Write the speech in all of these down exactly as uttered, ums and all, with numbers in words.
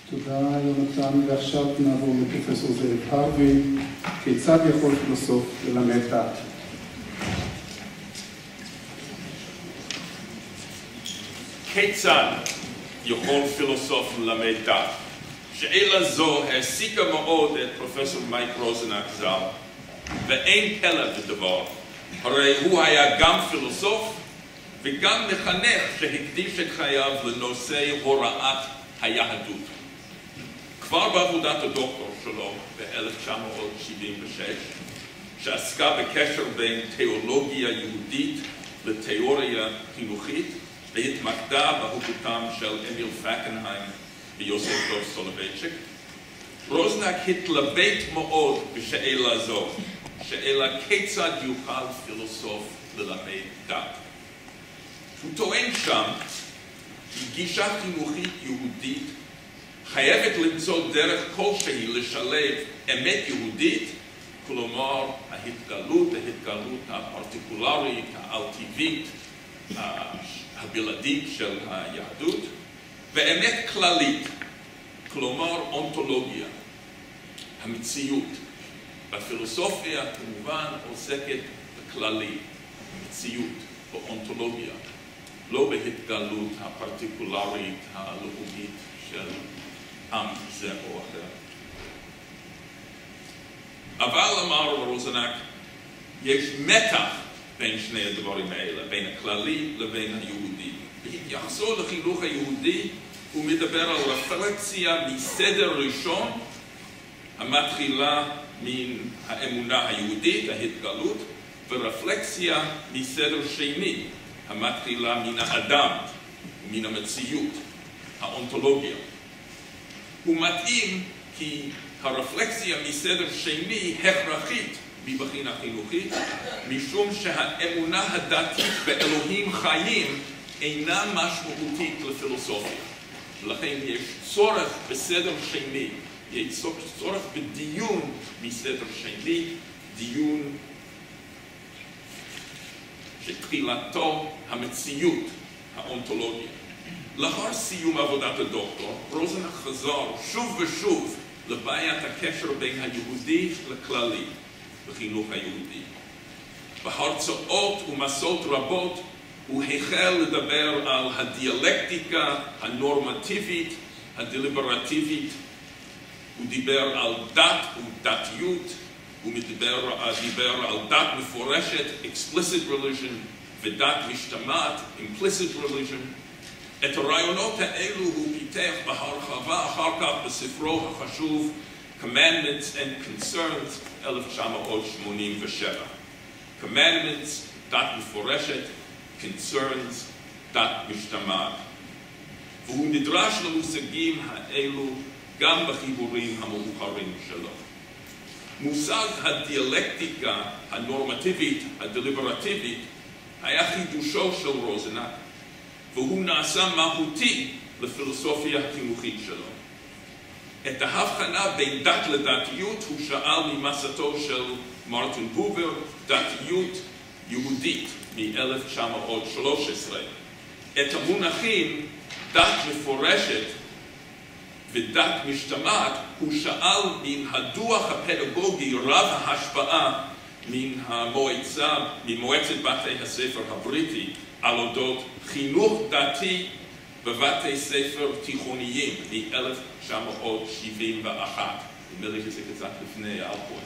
תודה יונתן, ועכשיו נעבור לפרופסור זאב הרווי. כיצד יכול פילוסוף ללמד דת? כיצד יכול פילוסוף ללמד דת? שאלה זו העסיקה מאוד את פרופסור מייק רוזנק ז"ל, ואין פלא בדבר. הרי הוא היה גם פילוסוף וגם מחנך שהקדיש את חייו לנושא הוראת היהדות. כבר בעבודת הדוקטור שלו ב-אלף תשע מאות שבעים ושש, שעסקה בקשר בין תיאולוגיה יהודית לתיאוריה חינוכית, והתמקדה בהוגותם של אמיל פקנהיים ויוסף דוב סולובייצ'יק, רוזנק התלבט מאוד בשאלה זו, שאלה כיצד יוכל פילוסוף ללמד דת. הוא טוען שם כי גישה חינוכית יהודית חייבת למצוא דרך כלשהי לשלב אמת יהודית, כלומר ההתגלות, ההתגלות הפרטיקולרית, העל-טבעית, הבלעדית של היהדות, ואמת כללית, כלומר אונתולוגיה, המציאות. בפילוסופיה כמובן עוסקת בכללי, המציאות, באונתולוגיה, לא בהתגלות הפרטיקולרית הלאומית של עם זה או אחר. אבל אמר רוזנק, יש מתח בין שני הדברים האלה, בין הכללי לבין היהודי. בהתייחסו לחינוך היהודי, הוא מדבר על רפלקציה מסדר ראשון, המתחילה מן האמונה היהודית, ההתגלות, ורפלקציה מסדר שני, המתחילה מן האדם, מן המציאות, האונתולוגיה. הוא מתאים כי הרפלקציה מסדר שני הכרחית מבחינה חינוכית, משום שהאמונה הדתית באלוהים חיים אינה משמעותית לפילוסופיה. ולכן יש צורך בסדר שני, יש צורך בדיון מסדר שני, דיון שתחילתו המציאות, האונתולוגיה. לאחר סיום עבודת הדוקטור, רוזנק חזר שוב ושוב לבעיית הקשר בין היהודי לכללי בחינוך היהודי. בהרצאות ומסעות רבות הוא החל לדבר על הדיאלקטיקה הנורמטיבית, הדליברטיבית. הוא דיבר על דת ודתיות, הוא דיבר, דיבר על דת מפורשת, explicit religion, ודת משתמעת, implicit religion. את הרעיונות האלו הוא פיתח בהרחבה אחר כך בספרו החשוב Commandments and Concerns, אלף תשע מאות שמונים ושבע. Commandments, דת מפורשת, Concerns, דת משתמעת. והוא נדרש למושגים האלו גם בחיבורים המאוחרים שלו. מושג הדיאלקטיקה הנורמטיבית, הדליברטיבית, היה חידושו של רוזנק, והוא נעשה מהותי לפילוסופיה החינוכית שלו. את ההבחנה בין דת לדתיות הוא שאל ממסתו של מרטין בובר, דתיות יהודית מ-אלף תשע מאות שלוש עשרה. את המונחים דת מפורשת ודת משתמעת הוא שאל מן הדוח הפדגוגי רב ההשפעה מן המועצה, ממועצת בתי הספר הבריטי על אודות חינוך דתי בבתי ספר תיכוניים מ-אלף תשע מאות שבעים ואחת. נדמה לי שזה קצת לפני אלפוי.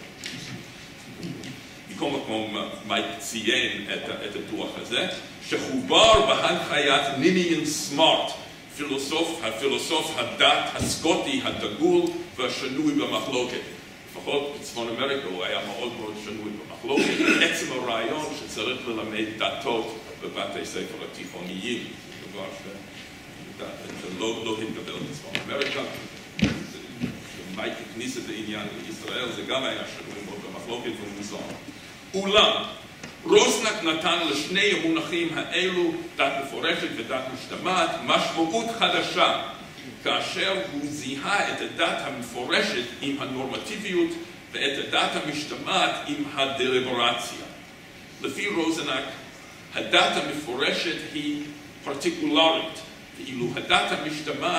מכל מקום מייק ציין את, את הדוח הזה, שחובר בהנחיית ניניאן סמארט, פילוסוף, הפילוסוף הדת הסקוטי הדגול והשנוי במחלוקת. לפחות בצפון אמריקה הוא היה מאוד מאוד שנוי במחלוקת. עצם הרעיון שצריך ללמד דתות בבתי ספר התיכוניים, דבר שלא לא התקבל בצפון אמריקה. מייק הכניס את העניין לישראל, זה גם היה שנוי מאוד במחלוקת ומוזר. אולם, רוזנק נתן לשני המונחים האלו, דת מפורשת ודת משתמעת, משמעות חדשה, כאשר הוא זיהה את הדת המפורשת עם הנורמטיביות ואת הדת המשתמעת עם הדליברציה. לפי רוזנק, הדת המפורשת היא פרטיקולרית, ואילו הדת המשתמעת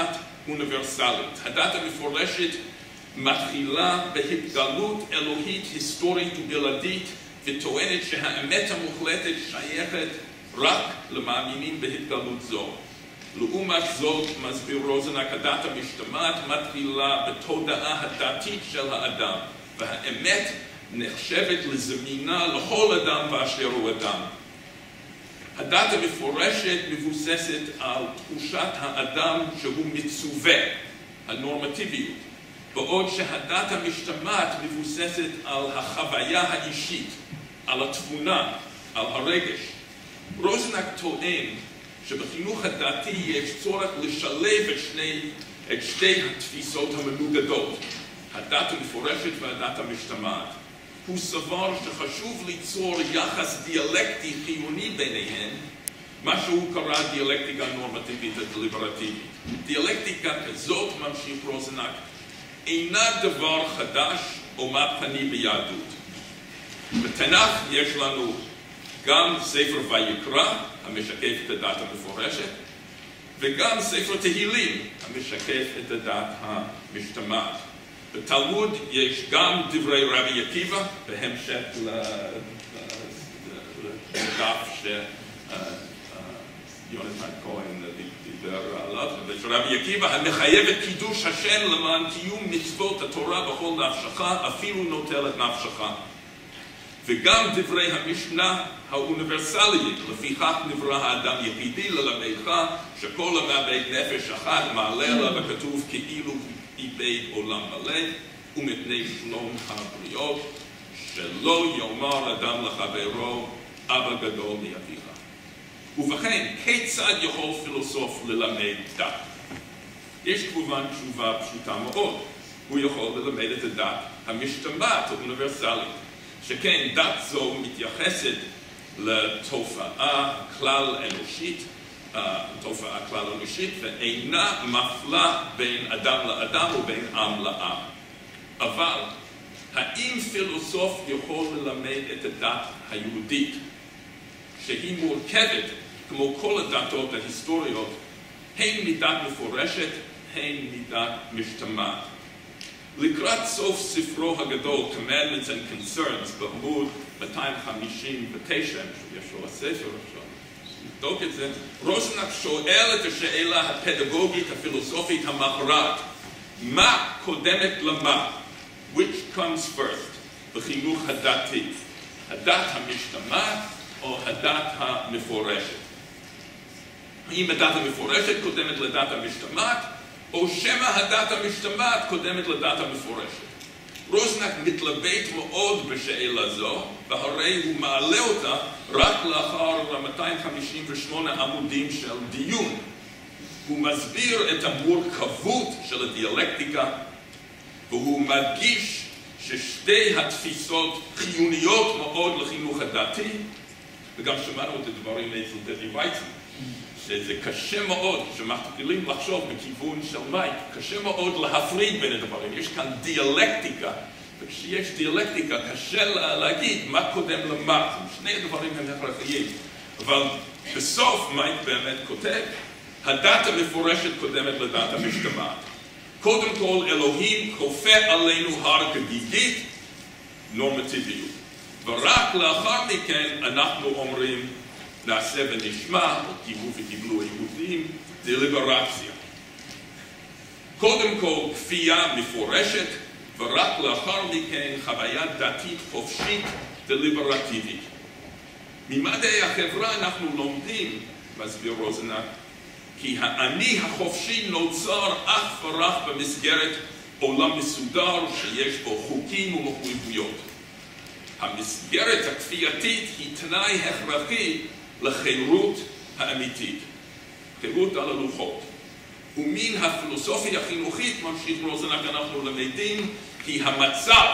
אוניברסלית. הדת המפורשת מתחילה בהתגלות אלוהית היסטורית ובלעדית וטוענת שהאמת המוחלטת שייכת רק למאמינים בהתגלות זו. לעומת זאת, מסביר רוזנק, הדת המשתמעת מתחילה בתודעה הדתית של האדם, והאמת נחשבת לזמינה לכל אדם באשר הוא אדם. הדת המפורשת מבוססת על תחושת האדם שהוא מצווה, הנורמטיביות, בעוד שהדת המשתמעת מבוססת על החוויה האישית, על התבונה, על הרגש. רוזנק טוען שבחינוך הדתי יש צורך לשלב את, שני, את שתי התפיסות המנוגדות, הדת המפורשת והדת המשתמעת. הוא סבר שחשוב ליצור יחס דיאלקטי חיוני ביניהן, מה שהוא קרא דיאלקטיקה נורמטיבית הדליברטיבית. דיאלקטיקה כזאת, ממשיך רוזנק, אינה דבר חדש או מהפכני ביהדות. בתנ"ך יש לנו גם ספר ויקרא, המשקף את הדת המפורשת, וגם ספר תהילים, המשקף את הדת המשתמעת. בתלמוד יש גם דברי רבי עקיבא, בהמשך לדף שיונתן כהן דיבר עליו, ורבי עקיבא המחייב את קידוש השם למען קיום מצוות התורה בכל נפשך, אפילו נוטל את נפשך. וגם דברי המשנה האוניברסליים, לפיכך נברא האדם יחידי ללמדך שכל המאבד נפש אחת מעלה לה, וכתוב כאילו איבד עולם מלא, ומפני שלום הבריות, שלא יאמר אדם לחברו אבא גדול מאביך. ובכן, כיצד יכול פילוסוף ללמד דת? יש כמובן תשובה פשוטה מאוד. הוא יכול ללמד את הדת המשתמעת האוניברסלית, שכן דת זו מתייחסת לתופעה כלל אנושית, תופעה כלל אנושית, ואינה מפלה בין אדם לאדם ובין עם לעם. אבל האם פילוסוף יכול ללמד את הדת היהודית, שהיא מורכבת, כמו כל הדתות ההיסטוריות, הן מדת מפורשת, הן מדת משתמעת? לקראת סוף ספרו הגדול, Commandments and Concerns, בעמוד מאתיים חמישים ותשע, יש לו הספר עכשיו, נבדוק את זה, רוזנק שואל את השאלה הפדגוגית הפילוסופית המכרעת, מה קודמת למה? Which comes first? בחינוך הדתי, הדת המשתמעת או הדת המפורשת? האם הדת המפורשת קודמת לדת המשתמעת, או שמא הדת המשתמעת קודמת לדת המפורשת? רוזנק מתלבט מאוד בשאלה זו, והרי הוא מעלה אותה רק לאחר מאתיים חמישים ושמונה עמודים של דיון. הוא מסביר את המורכבות של הדיאלקטיקה, והוא מדגיש ששתי התפיסות חיוניות מאוד לחינוך הדתי, וגם שמענו את הדברים אצל דדי וייצמן, שזה קשה מאוד, שמתחילים לחשוב בכיוון של מייק, קשה מאוד להפריד בין הדברים. יש כאן דיאלקטיקה, וכשיש דיאלקטיקה קשה לה להגיד מה קודם למה. שני הדברים הם הכרחיים. אבל בסוף מייק באמת כותב, הדת המפורשת קודמת לדת המשתמעת. קודם כל, אלוהים כופה עלינו הר גדידית, נורמטיביות. ורק לאחר מכן אנחנו אומרים, נעשה ונשמע, או קיבלו וקיבלו היהודים, דליברציה. קודם כל, כפייה מפורשת, ורק לאחר מכן חוויה דתית חופשית דליברטיבית. ממדעי החברה אנחנו לומדים, מסביר רוזנק, כי האני החופשי נוצר אך ורק במסגרת עולם מסודר שיש בו חוקים ומחויבויות. המסגרת הכפייתית היא תנאי הכרחי לחירות האמיתית, חירות על הלוחות. ומן הפילוסופיה החינוכית, ממשיך רוזנק, אנחנו למדים, כי המצב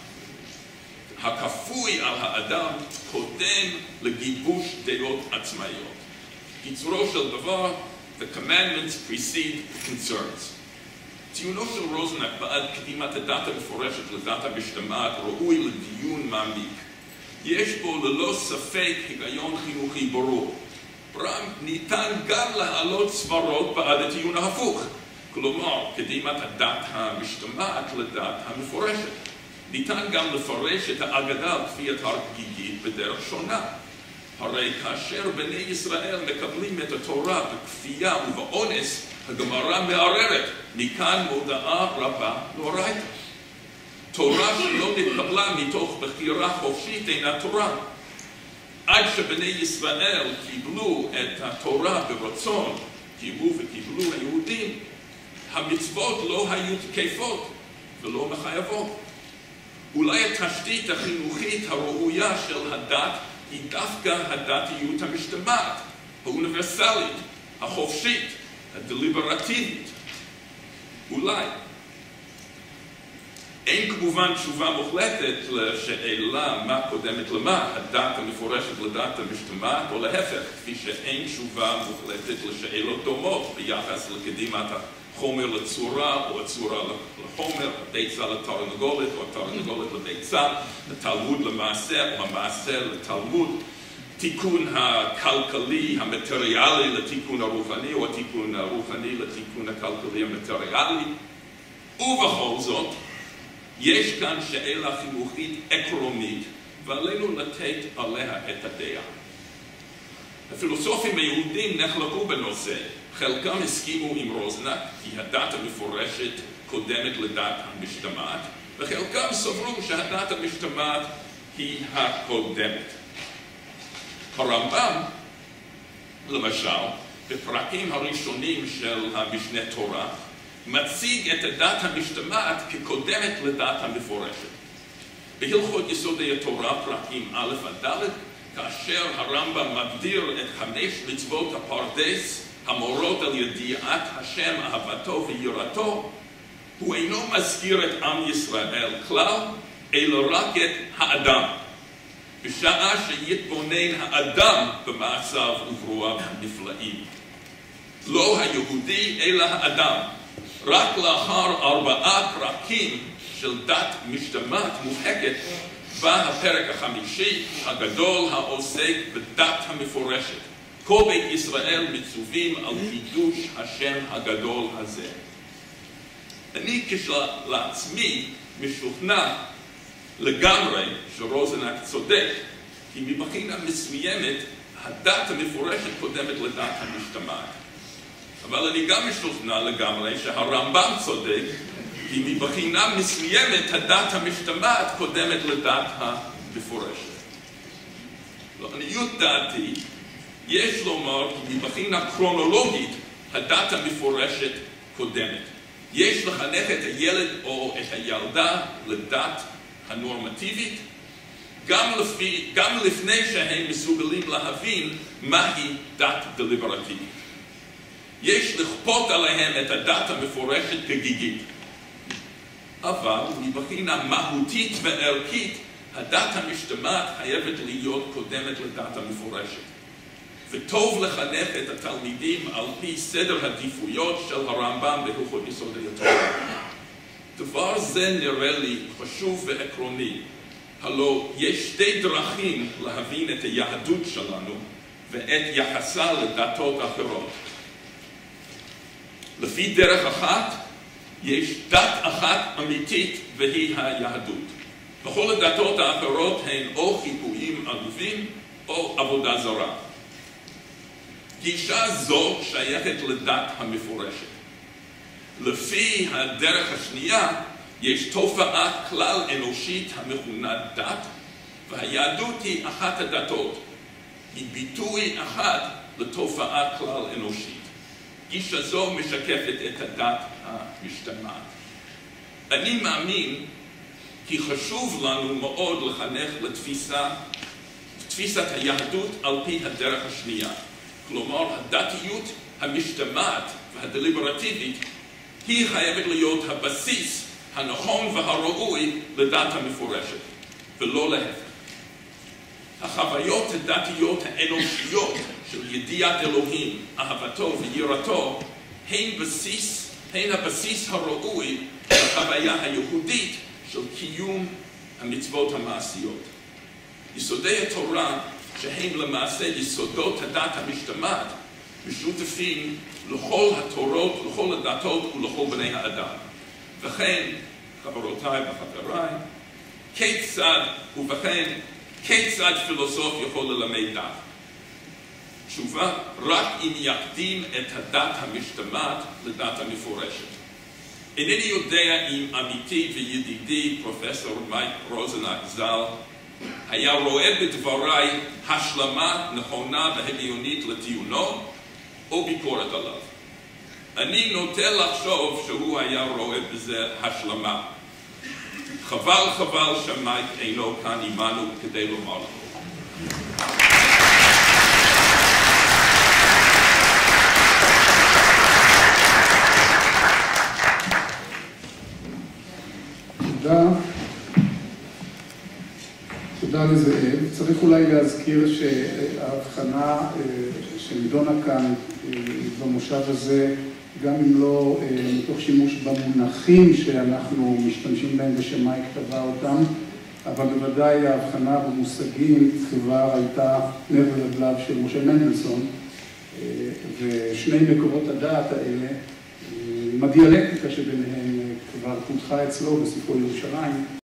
הכפוי על האדם קודם לגיבוש דעות עצמאיות. קיצורו של דבר, the commandments precede the concerns. ציונו של רוזנק בעד קדימת הדת המפורשת לדת המשתמעת ראוי לדיון מעמיק. יש בו ללא ספק היגיון חינוכי ברור. ברם ניתן גם להעלות סברות בעד הטיעון ההפוך. כלומר, קדימת הדת המשתמעת לדת המפורשת. ניתן גם לפרש את האגדה על כפיית הר גיגית בדרך שונה. הרי כאשר בני ישראל מקבלים את התורה בכפייה ובאונס, הגמרא מערערת, מכאן מודעה רבה לאורייתא. תורה שלא נתקבלה מתוך בחירה חופשית אינה תורה. עד שבני ישראל קיבלו את התורה ברצון, קיבלו וקיבלו היהודים, המצוות לא היו תקפות ולא מחייבות. אולי התשתית החינוכית הראויה של הדת היא דווקא הדתיות המשתמעת, האוניברסלית, החופשית, הדליברטיבית. אולי. אין כמובן תשובה מוחלטת לשאלה מה קודמת למה, הדת המפורשת לדת המשתמעת, או להפך, כפי שאין תשובה מוחלטת לשאלות דומות ביחס לקדימת החומר לצורה או הצורה לחומר, הביצה לתרנגולת או התרנגולת לביצה, לתלמוד למעשה או המעשה לתלמוד, תיקון הכלכלי המטריאלי לתיקון הרוחני או התיקון הרוחני לתיקון הכלכלי המטריאלי. ובכל זאת, יש כאן שאלה חינוכית עקרונית ועלינו לתת עליה את הדעה. הפילוסופים היהודים נחלקו בנושא, חלקם הסכימו עם רוזנק כי הדת המפורשת קודמת לדת המשתמעת, וחלקם סברו שהדת המשתמעת היא הקודמת. הרמב"ם, למשל, בפרקים הראשונים של המשנה תורה, מציג את הדת המשתמעת כקודמת לדת המפורשת. בהלכות יסודי התורה, פרקים א' עד ד', כאשר הרמב"ם מגדיר את חמש מצוות הפרדס המורות על ידיעת השם, אהבתו ויראתו, הוא אינו מזכיר את עם ישראל כלל, אלא רק את האדם. בשעה שיתבונן האדם במעשיו וברואיו הנפלאים. לא היהודי, אלא האדם. רק לאחר ארבעה פרקים של דת משתמעת מובהקת, בא הפרק החמישי הגדול העוסק בדת המפורשת. כל בית ישראל מצווים על קידוש השם הגדול הזה. אני כשלעצמי משוכנע לגמרי שרוזנק צודק, כי מבחינה מסוימת הדת המפורשת קודמת לדת המשתמעת. אבל אני גם משוכנע לגמרי שהרמב"ם צודק, כי מבחינה מסוימת הדת המשתמעת קודמת לדת המפורשת. לעניות דעתי, יש לומר כי מבחינה קרונולוגית הדת המפורשת קודמת. יש לחנך את הילד או את הילדה לדת הנורמטיבית, גם, לפי, גם לפני שהם מסוגלים להבין מהי דת דליברטיבית. יש לכפות עליהם את הדת המפורשת כגיגית. אבל מבחינה מהותית וערכית, הדת המשתמעת חייבת להיות קודמת לדת המפורשת. וטוב לחנך את התלמידים על פי סדר העדיפויות של הרמב"ם בהלכות יסודי התורה. דבר זה נראה לי חשוב ועקרוני. הלא יש שתי דרכים להבין את היהדות שלנו ואת יחסה לדתות אחרות. לפי דרך אחת, יש דת אחת אמיתית והיא היהדות. בכל הדתות האחרות הן או חיפויים עלובים או עבודה זרה. גישה זו שייכת לדת המפורשת. לפי הדרך השנייה, יש תופעה כלל אנושית המכונה דת, והיהדות היא אחת הדתות. היא ביטוי אחד לתופעה כלל אנושית. גישה זו משקפת את הדת המשתמעת. אני מאמין כי חשוב לנו מאוד לחנך לתפיסה, תפיסת היהדות על פי הדרך השנייה. כלומר, הדתיות המשתמעת והדליברטיבית היא חייבת להיות הבסיס הנכון והראוי לדת המפורשת, ולא להפך. החוויות הדתיות האנושיות של ידיעת אלוהים, אהבתו ויראתו, הן בסיס, הן הבסיס הראוי לחוויה היהודית של קיום המצוות המעשיות. יסודי התורה, שהם למעשה יסודות הדת המשתמעת, משותפים לכל התורות, לכל הדתות ולכל בני האדם. וכן, חברותיי וחבריי, כיצד, ובכן, כיצד פילוסוף יכול ללמד דת? תשובה, רק אם יקדים את הדת המשתמעת לדת המפורשת. אינני יודע אם עמיתי וידידי פרופסור מייק רוזנק ז"ל היה רואה בדבריי השלמה נכונה והגיונית לטיעונו או ביקורת עליו. אני נוטה לחשוב שהוא היה רואה בזה השלמה. חבל חבל שמייק אינו כאן עמנו כדי לומר לנו. תודה. תודה לזאב. צריך אולי להזכיר שההבחנה שנידונה כאן במושב הזה, גם אם לא מתוך שימוש במונחים שאנחנו משתמשים בהם ושמייק טבע אותם, אבל בוודאי ההבחנה במושגים כבר הייתה נר לרגליו של משה מנדלסון, ושני מקורות הדעת האלה, עם הדיאלקטיקה שביניהם כבר פותחה אצלו בספרו ירושלים.